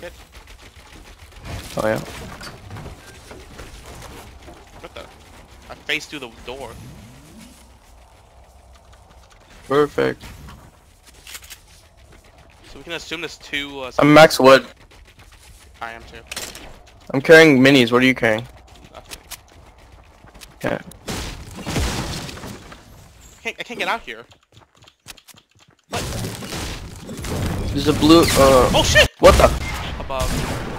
kit. Oh yeah. What the? I faced through the door. Perfect. So we can assume there's two. I'm max wood. I am too. I'm carrying minis. What are you carrying? Nothing. Yeah. I can't get out here. What? There's a blue. Oh shit! What the? Above.